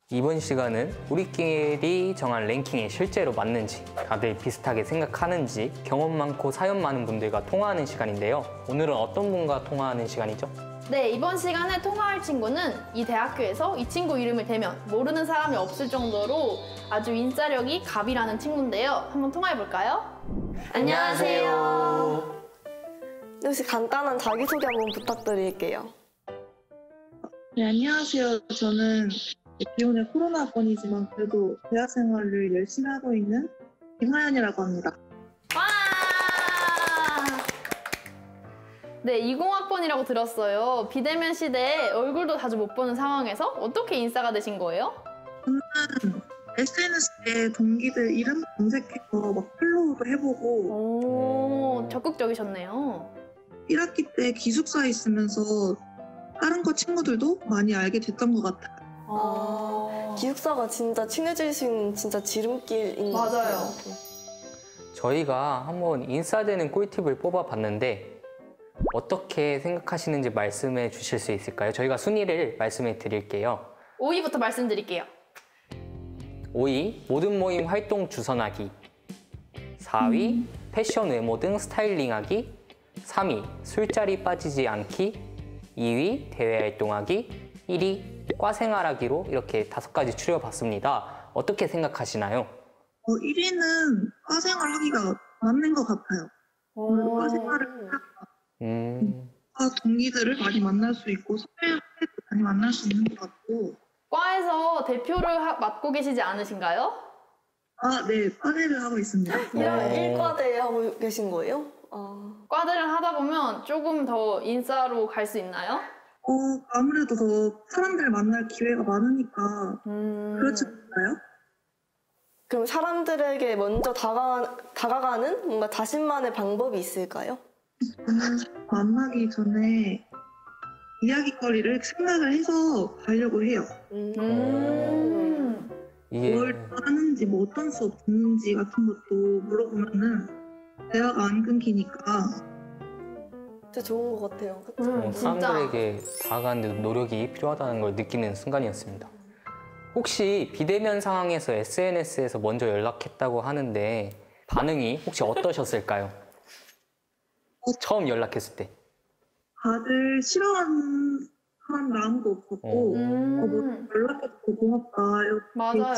이번 시간은 우리끼리 정한 랭킹이 실제로 맞는지, 다들 비슷하게 생각하는지 경험 많고 사연 많은 분들과 통화하는 시간인데요. 오늘은 어떤 분과 통화하는 시간이죠? 네, 이번 시간에 통화할 친구는 이 대학교에서 이 친구 이름을 대면 모르는 사람이 없을 정도로 아주 인싸력이 갑이라는 친구인데요. 한번 통화해볼까요? 안녕하세요. 혹시 간단한 자기소개 한번 부탁드릴게요. 네, 안녕하세요. 저는 기존의 코로나번이지만 그래도 대학 생활을 열심히 하고 있는 김하연이라고 합니다. 와! 네, 20학번이라고 들었어요. 비대면 시대에 얼굴도 자주 못 보는 상황에서 어떻게 인싸가 되신 거예요? 저는 SNS에 동기들 이름 검색해서 막 팔로우도 해보고 오, 적극적이셨네요. 1학기 때 기숙사에 있으면서 다른 과 친구들도 많이 알게 됐던 것 같아요. 기숙사가 진짜 친해질 수 있는 진짜 지름길인 것 같아요. 맞아요. 저희가 한번 인싸되는 꿀팁을 뽑아봤는데 어떻게 생각하시는지 말씀해 주실 수 있을까요? 저희가 순위를 말씀해 드릴게요. 5위부터 말씀드릴게요. 5위, 모든 모임 활동 주선하기. 4위, 패션 외모 등 스타일링하기. 3위, 술자리 빠지지 않기. 2위, 대외 활동하기. 1위, 과 생활하기로 이렇게 5가지 추려봤습니다. 어떻게 생각하시나요? 1위는 과 생활하기가 맞는 것 같아요. 과 생활을 과 동기들을 많이 만날 수 있고 사회에도 많이 만날 수 있는 것 같고. 과에서 대표를 맡고 계시지 않으신가요? 네, 과대를 하고 있습니다. 이런 일과대 하고 계신 거예요? 과대를 하다 보면 조금 더 인싸로 갈 수 있나요? 아무래도 더 사람들 만날 기회가 많으니까 그렇지 않나요? 그럼 사람들에게 먼저 다가가는 뭔가 자신만의 방법이 있을까요? 저는 만나기 전에 이야깃거리를 생각을 해서 가려고 해요. 이게 뭘 하는지, 뭐 어떤 수업 듣는지 같은 것도 물어보면은 대화가 안 끊기니까. 진짜 좋은 것 같아요. 사람들에게 다가가는 데 노력이 필요하다는 걸 느끼는 순간이었습니다. 혹시 비대면 상황에서 SNS에서 먼저 연락했다고 하는데 반응이 혹시 어떠셨을까요? 처음 연락했을 때. 다들 싫어하는 사람도 아무도 없었고 뭐 연락해서 고맙다, 맞아요.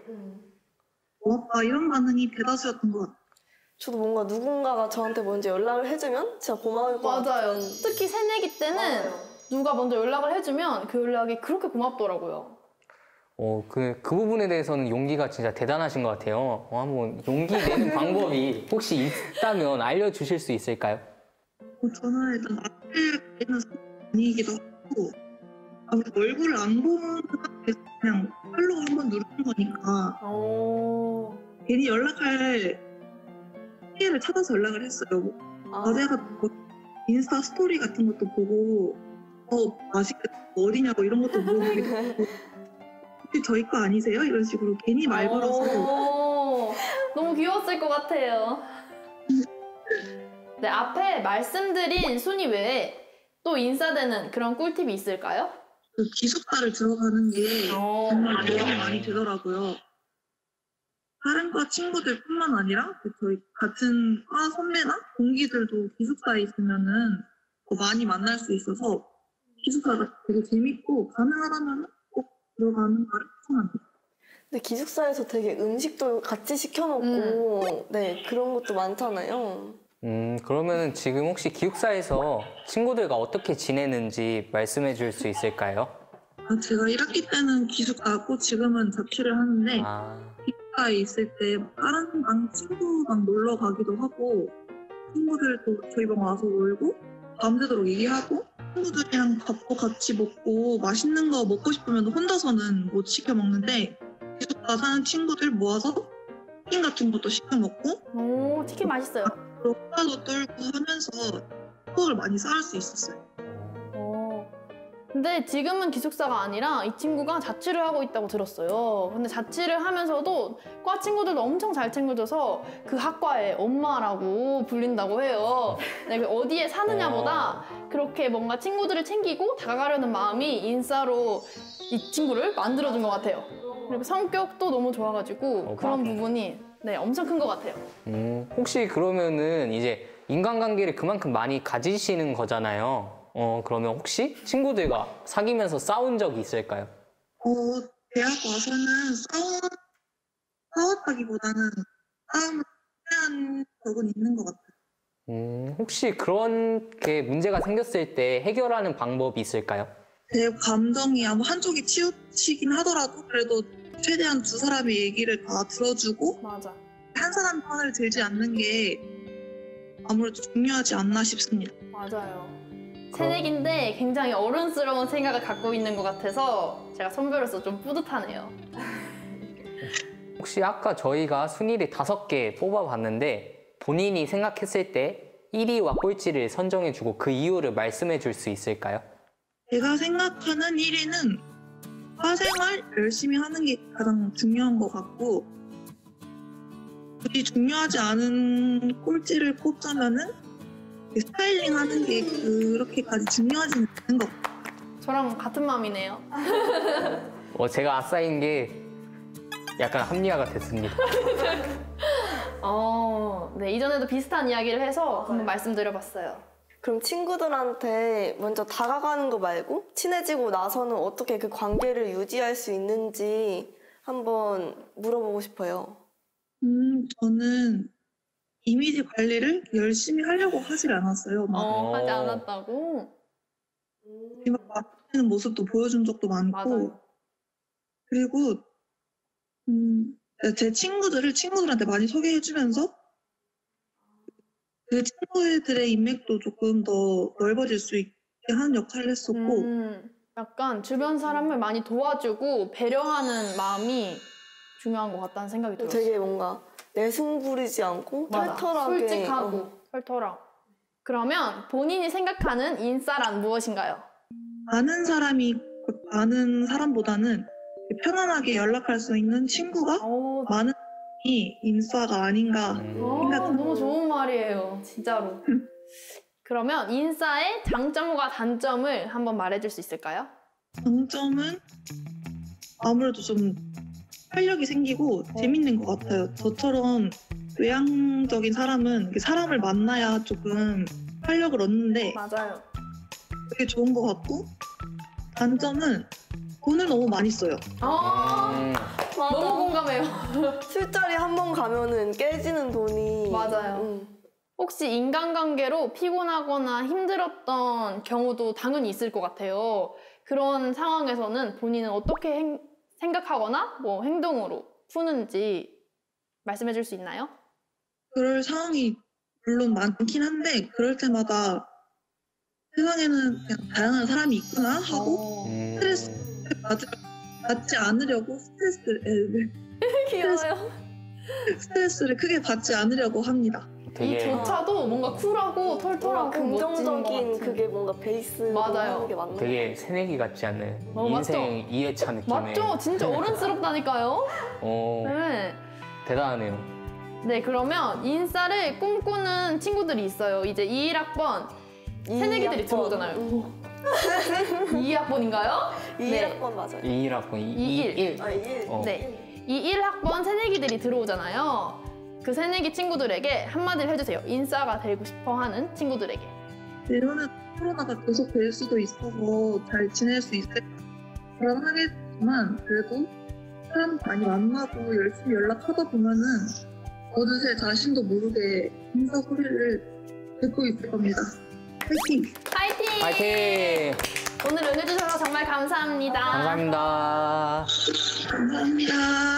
고맙다 이런 반응이 대다수였던 것 같아요. 저도 뭔가 누군가가 저한테 먼저 연락을 해주면 진짜 고마울 것 같아요. 맞아요. 특히 새내기 때는 누가 먼저 연락을 해주면 그 연락이 그렇게 고맙더라고요. 그 부분에 대해서는 용기가 진짜 대단하신 것 같아요. 한번 용기 내는 방법이 혹시 있다면 알려주실 수 있을까요? 저는 일단 앞에 있는 분위기도 하고 얼굴을 안 보는 상태에서 그냥 팔로우 한번 누르는 거니까 괜히 연락할 기회를 찾아서 연락을 했어요. 어제가 인스타 스토리 같은 것도 보고 맛있겠다, 어디냐고 이런 것도 물어보기도 하고 혹시 저희 거 아니세요? 이런 식으로 괜히 말 걸어서 너무 귀여웠을 것 같아요. 네, 앞에 말씀드린 순위 외에 또 인싸되는 그런 꿀팁이 있을까요? 그 기숙사를 들어가는 게 정말 도움이 많이 되더라고요. 다른 과 친구들뿐만 아니라 저희 같은 과 선배나 동기들도 기숙사에 있으면은 더 많이 만날 수 있어서 기숙사가 되게 재밌고 가능하다면 꼭 들어가는 거를 추천합니다. 근데 기숙사에서 되게 음식도 같이 시켜먹고 그런 것도 많잖아요. 그러면 지금 혹시 기숙사에서 친구들과 어떻게 지내는지 말씀해 줄 수 있을까요? 제가 1학기 때는 기숙사고 지금은 자취를 하는데 기숙사에 있을 때 다른 방 친구 방 놀러 가기도 하고 친구들도 저희 방 와서 놀고 밤새도록 얘기하고 친구들이랑 밥도 같이 먹고 맛있는 거 먹고 싶으면 혼자서는 못 시켜 먹는데 기숙사 사는 친구들 모아서 치킨 같은 것도 시켜 먹고 치킨 맛있어요. 수다도 떨고 하면서 추억을 많이 쌓을 수 있었어요. 근데 지금은 기숙사가 아니라 이 친구가 자취를 하고 있다고 들었어요. 근데 자취를 하면서도 과 친구들도 엄청 잘 챙겨줘서 그 학과의 엄마라고 불린다고 해요. 네, 어디에 사느냐보다 그렇게 뭔가 친구들을 챙기고 다가가려는 마음이 인싸로 이 친구를 만들어준 것 같아요. 그리고 성격도 너무 좋아가지고 그런 부분이 네, 엄청 큰 것 같아요. 혹시 그러면은 이제 인간관계를 그만큼 많이 가지시는 거잖아요. 그러면 혹시 친구들과 사귀면서 싸운 적이 있을까요? 대학 와서는 싸웠다기보다는 싸움을 한 적은 있는 것 같아요. 혹시 그렇게 문제가 생겼을 때 해결하는 방법이 있을까요? 제 감정이 아마 한쪽이 치우치긴 하더라도 그래도 최대한 두 사람의 얘기를 다 들어주고 맞아. 한 사람 편을 들지 않는 게 아무래도 중요하지 않나 싶습니다. 맞아요. 새내기인데 굉장히 어른스러운 생각을 갖고 있는 것 같아서 제가 선배로서 좀 뿌듯하네요. 혹시 아까 저희가 순위를 5개 뽑아봤는데 본인이 생각했을 때 1위와 꼴찌를 선정해주고 그 이유를 말씀해 줄 수 있을까요? 제가 생각하는 1위는 사생활 열심히 하는 게 가장 중요한 것 같고 굳이 중요하지 않은 꼴찌를 꼽자면은 스타일링 하는 게 그렇게까지 중요하지는 않은 것 같아요. 저랑 같은 마음이네요. 제가 아싸인 게 약간 합리화가 됐습니다. 네, 이전에도 비슷한 이야기를 해서 한번 말씀드려봤어요. 그럼 친구들한테 먼저 다가가는 거 말고 친해지고 나서는 어떻게 그 관계를 유지할 수 있는지 한번 물어보고 싶어요. 저는 이미지 관리를 열심히 하려고 하질 않았어요. 하지 않았다고? 막 바뀌는 모습도 보여준 적도 많고 맞아요. 그리고 제 친구들한테 많이 소개해주면서 그 친구들의 인맥도 조금 더 넓어질 수 있게 하는 역할을 했었고 약간 주변 사람을 많이 도와주고 배려하는 마음이 중요한 것 같다는 생각이 들었어요. 되게 뭔가 내숭 부리지 않고 맞아. 털털하게 솔직하고 털털하고. 그러면 본인이 생각하는 인싸란 무엇인가요? 아는 사람보다는 편안하게 연락할 수 있는 친구가 많은 사람이 인싸가 아닌가 생각합니다. 너무 좋은 말이에요. 진짜로. 그러면 인싸의 장점과 단점을 한번 말해줄 수 있을까요? 장점은 아무래도 좀 활력이 생기고 재밌는 것 같아요. 저처럼 외향적인 사람은 사람을 만나야 조금 활력을 얻는데 맞아요. 그게 좋은 것 같고 단점은 돈을 너무 많이 써요. 너무 공감해요. 술자리 한 번 가면은 깨지는 돈이 맞아요. 혹시 인간관계로 피곤하거나 힘들었던 경우도 당연히 있을 것 같아요. 그런 상황에서는 본인은 어떻게 생각하거나 뭐 행동으로 푸는지 말씀해 줄 수 있나요? 그럴 상황이 물론 많긴 한데 그럴 때마다 세상에는 그냥 다양한 사람이 있구나 하고 스트레스를 받지 않으려고 스트레스를 크게 받지 않으려고 합니다. 이 조차도 뭔가 쿨하고 털털하고 긍정적인 그게 뭔가 베이스로 맞아요. 하는 게 맞는 되게 새내기 같지 않나요? 맞죠? 인생 2회차 느낌의. 맞죠? 진짜 어른스럽다니까요. 네. 대단하네요. 네, 그러면 인싸를 꿈꾸는 친구들이 있어요. 이제 21학번 새내기들이 들어오잖아요. 2학번인가요? 21학번 맞아요. 21학번 21. 21. 네. 21학번 새내기들이 들어오잖아요. 그 새내기 친구들에게 한마디를 해주세요. 인싸가 되고 싶어 하는 친구들에게. 내년은 코로나가 계속 될 수도 있어서 잘 지낼 수 있을까 불안하겠지만 그래도 사람 많이 만나고 열심히 연락하다 보면은 어느새 자신도 모르게 인싸 소리를 듣고 있을 겁니다. 파이팅! 파이팅! 파이팅! 오늘 응해주셔서 정말 감사합니다. 감사합니다. 감사합니다.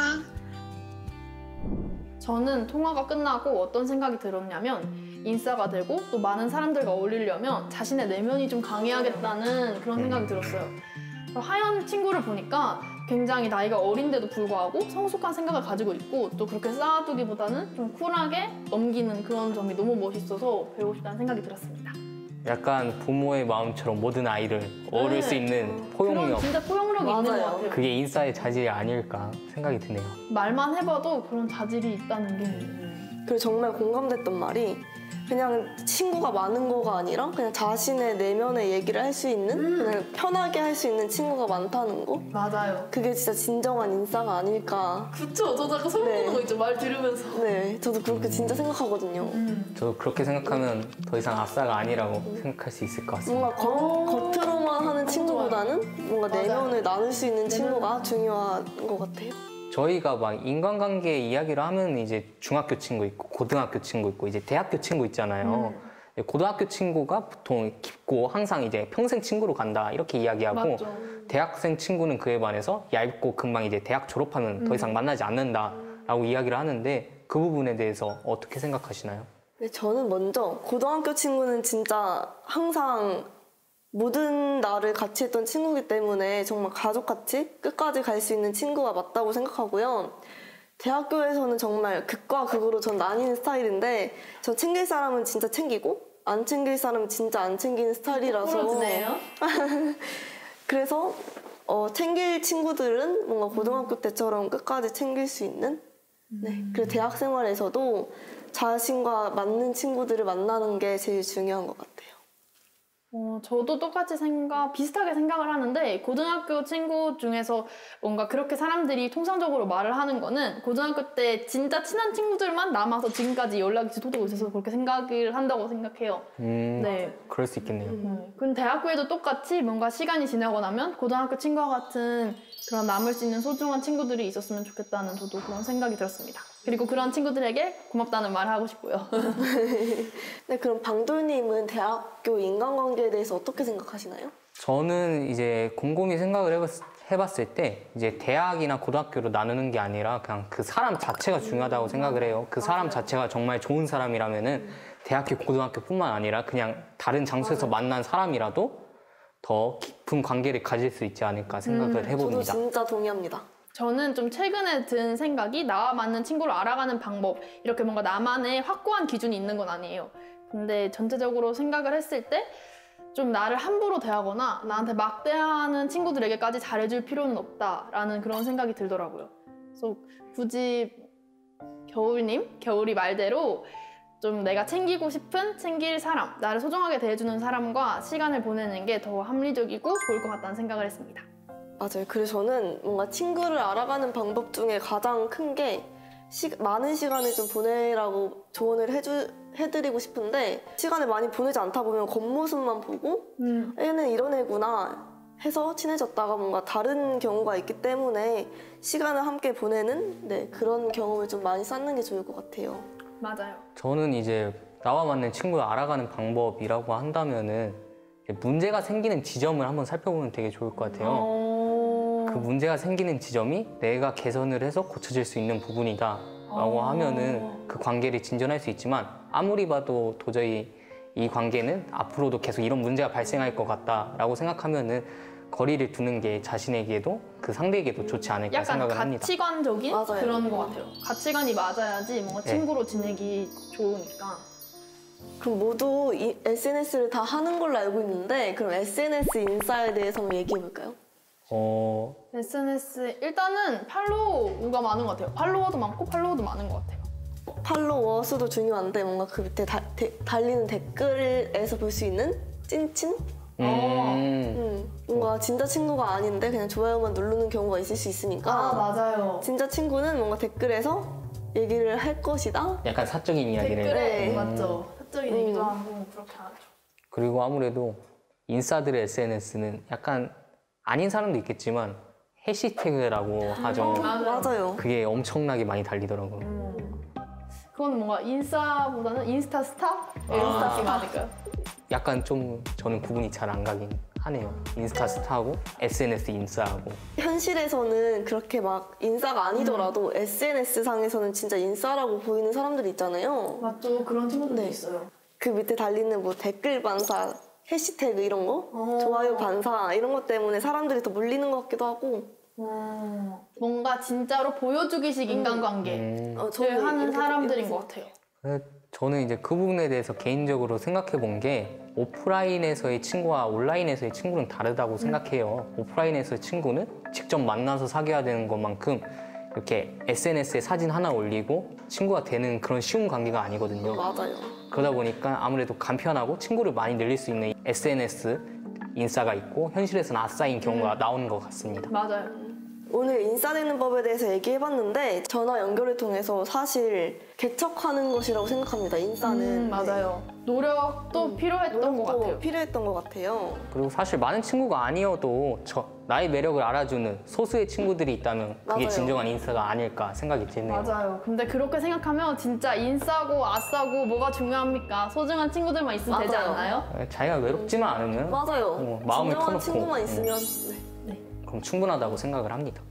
저는 통화가 끝나고 어떤 생각이 들었냐면 인싸가 되고 또 많은 사람들과 어울리려면 자신의 내면이 좀 강해야겠다는 그런 생각이 들었어요. 하연 친구를 보니까 굉장히 나이가 어린데도 불구하고 성숙한 생각을 가지고 있고 또 그렇게 쌓아두기보다는 좀 쿨하게 넘기는 그런 점이 너무 멋있어서 배우고 싶다는 생각이 들었습니다. 약간 부모의 마음처럼 모든 아이를 어릴 수 있는 포용력. 그런 진짜 포용력이 있는 것 맞아요. 같아요. 그게 인싸의 자질이 아닐까 생각이 드네요. 말만 해봐도 그런 자질이 있다는 게 그리고 정말 공감됐던 말이 그냥 친구가 많은 거가 아니라 그냥 자신의 내면의 얘기를 할 수 있는 그냥 편하게 할 수 있는 친구가 많다는 거. 맞아요. 그게 진짜 진정한 인싸가 아닐까. 그쵸? 저도 약간 소름 돋는 거 있죠, 말 들으면서. 네, 저도 그렇게 진짜 생각하거든요. 저도 그렇게 생각하면 더 이상 아싸가 아니라고 생각할 수 있을 것 같습니다. 뭔가 겉으로만 하는 친구보다는 뭔가 내면을 나눌 수 있는 친구가 중요한 것 같아요. 저희가 막 인간관계 이야기를 하면 이제 중학교 친구 있고 고등학교 친구 있고 이제 대학교 친구 있잖아요. 고등학교 친구가 보통 깊고 항상 이제 평생 친구로 간다 이렇게 이야기하고 맞죠. 대학생 친구는 그에 반해서 얇고 금방 이제 대학 졸업하면 더 이상 만나지 않는다라고 이야기를 하는데 그 부분에 대해서 어떻게 생각하시나요? 근데 저는 먼저 고등학교 친구는 진짜 항상 모든 날을 같이 했던 친구이기 때문에 정말 가족같이 끝까지 갈 수 있는 친구가 맞다고 생각하고요. 대학교에서는 정말 극과 극으로 전 나뉘는 스타일인데 저 챙길 사람은 진짜 챙기고 안 챙길 사람은 진짜 안 챙기는 스타일이라서 부러지네요. 그래서 챙길 친구들은 뭔가 고등학교 때처럼 끝까지 챙길 수 있는 네. 그리고 대학 생활에서도 자신과 맞는 친구들을 만나는 게 제일 중요한 것 같아요. 저도 똑같이 비슷하게 생각을 하는데 고등학교 친구 중에서 뭔가 그렇게 사람들이 통상적으로 말을 하는 거는 고등학교 때 진짜 친한 친구들만 남아서 지금까지 연락이 지속되고 있어서 그렇게 생각을 한다고 생각해요. 네. 그럴 수 있겠네요. 근데 대학교에도 똑같이 뭔가 시간이 지나고 나면 고등학교 친구와 같은 그런 남을 수 있는 소중한 친구들이 있었으면 좋겠다는 저도 그런 생각이 들었습니다. 그리고 그런 친구들에게 고맙다는 말을 하고 싶고요. 네, 그럼 방돌님은 대학교 인간관계에 대해서 어떻게 생각하시나요? 저는 이제 곰곰이 생각을 해봤을 때 이제 대학이나 고등학교로 나누는 게 아니라 그냥 그 사람 자체가 중요하다고 생각을 해요. 그 사람 자체가 정말 좋은 사람이라면은 대학교, 고등학교뿐만 아니라 그냥 다른 장소에서 만난 사람이라도 더 깊은 관계를 가질 수 있지 않을까 생각을 해봅니다. 저도 진짜 동의합니다. 저는 좀 최근에 든 생각이 나와 맞는 친구를 알아가는 방법 이렇게 뭔가 나만의 확고한 기준이 있는 건 아니에요. 근데 전체적으로 생각을 했을 때 좀 나를 함부로 대하거나 나한테 막 대하는 친구들에게까지 잘해줄 필요는 없다라는 그런 생각이 들더라고요. 그래서 굳이 겨울이 말대로 좀 내가 챙기고 싶은 챙길 사람, 나를 소중하게 대해주는 사람과 시간을 보내는 게 더 합리적이고 좋을 것 같다는 생각을 했습니다. 맞아요. 그래서 저는 뭔가 친구를 알아가는 방법 중에 가장 큰 게 많은 시간을 좀 보내라고 조언을 해드리고 싶은데 시간을 많이 보내지 않다 보면 겉모습만 보고 얘는 이런 애구나 해서 친해졌다가 뭔가 다른 경우가 있기 때문에 시간을 함께 보내는 네, 그런 경험을 좀 많이 쌓는 게 좋을 것 같아요. 맞아요. 저는 이제 나와 맞는 친구를 알아가는 방법이라고 한다면은 문제가 생기는 지점을 한번 살펴보면 되게 좋을 것 같아요. 그 문제가 생기는 지점이 내가 개선을 해서 고쳐질 수 있는 부분이다 라고 하면은 그 관계를 진전할 수 있지만 아무리 봐도 도저히 이 관계는 앞으로도 계속 이런 문제가 발생할 것 같다라고 생각하면은 거리를 두는 게 자신에게도 그 상대에게도 좋지 않을까 약간 생각을 합니다. 가치관적인 맞아요. 그런 것 같아요. 가치관이 맞아야지 뭔가 네. 친구로 지내기 좋으니까. 그럼 모두 이 SNS를 다 하는 걸로 알고 있는데 그럼 SNS 인싸에 대해서 한번 얘기해 볼까요? SNS 일단은 팔로우가 많은 것 같아요. 팔로워도 많고 팔로워도 많은 것 같아요. 팔로워 수도 중요한데 뭔가 그 밑에 달리는 댓글에서 볼 수 있는 찐친? 뭔가 진짜 친구가 아닌데 그냥 좋아요만 누르는 경우가 있을 수 있으니까 맞아요. 진짜 친구는 뭔가 댓글에서 얘기를 할 것이다. 약간 사적인 이야기를. 댓글에 네. 맞죠. 사적인 얘기도 하고 그렇게 하죠. 그리고 아무래도 인싸들의 SNS는 약간 아닌 사람도 있겠지만 해시태그라고 하죠. 맞아요. 그게 엄청나게 많이 달리더라고요. 그건 뭔가 인싸보다는 인스타 스타? 인스타가 아닐까요? 약간 좀 저는 구분이 잘 안 가긴 하네요. 인스타 스타하고 SNS 인싸하고. 현실에서는 그렇게 막 인싸가 아니더라도 SNS 상에서는 진짜 인싸라고 보이는 사람들이 있잖아요. 맞죠. 그런 친구들도 네. 있어요. 그 밑에 달리는 뭐 댓글 반사, 해시태그 이런 거, 좋아요 반사 이런 것 때문에 사람들이 더 몰리는 것 같기도 하고. 뭔가 진짜로 보여주기식 인간관계를 저는 하는 이렇게 사람들인 것 같아요. 저는 이제 그 부분에 대해서 개인적으로 생각해 본 게 오프라인에서의 친구와 온라인에서의 친구는 다르다고 생각해요. 오프라인에서의 친구는 직접 만나서 사귀어야 되는 것만큼 이렇게 SNS에 사진 하나 올리고 친구가 되는 그런 쉬운 관계가 아니거든요. 맞아요. 그러다 보니까 아무래도 간편하고 친구를 많이 늘릴 수 있는 SNS, 인싸가 있고 현실에서는 아싸인 경우가 나오는 것 같습니다. 맞아요. 오늘 인싸되는 법에 대해서 얘기해봤는데 전화 연결을 통해서 사실 개척하는 것이라고 생각합니다. 인싸는. 맞아요. 노력도 필요했던 것 같아요. 필요했던 것 같아요. 그리고 사실 많은 친구가 아니어도 나의 매력을 알아주는 소수의 친구들이 있다면 그게 맞아요. 진정한 인싸가 아닐까 생각이 드네요. 맞아요. 근데 그렇게 생각하면 진짜 인싸고 아싸고 뭐가 중요합니까? 소중한 친구들만 있으면 되지 맞아요. 않나요? 자기가 외롭지만 않으면 맞아요. 마음을 진정한 터놓고 친구만 있으면 그럼 충분하다고 생각을 합니다.